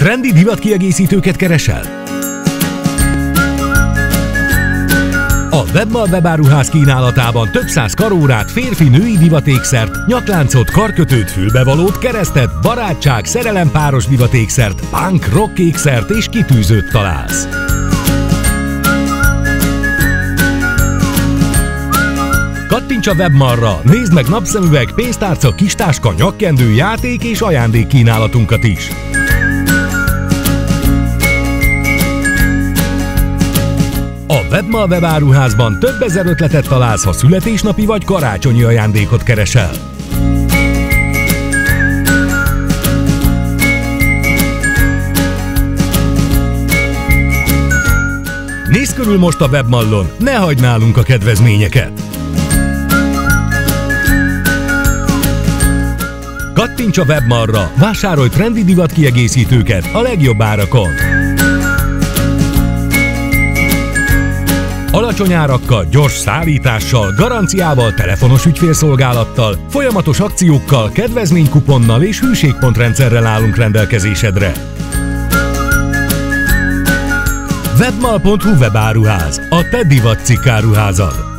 Trendi divatkiegészítőket keresel? A Webmall webáruház kínálatában több száz karórát, férfi-női divatékszert, nyakláncot, karkötőt, fülbevalót, keresztet, barátság, szerelempáros divatékszert, punk, rock ékszert és kitűzőt találsz. Kattints a Webmallra, nézd meg napszemüveg, pénztárca, kistáska, nyakkendő, játék és ajándék kínálatunkat is! A Webmall webáruházban több ezer ötletet találsz, ha születésnapi vagy karácsonyi ajándékot keresel. Nézz körül most a Webmallon, ne hagyd nálunk a kedvezményeket! Kattints a Webmallra, vásárolj trendi divatkiegészítőket a legjobb árakon! Alacsony árakkal, gyors szállítással, garanciával, telefonos ügyfélszolgálattal, folyamatos akciókkal, kedvezménykuponnal és hűségpontrendszerrel állunk rendelkezésedre. Webmall.hu webáruház, a te divatcikkáruházad.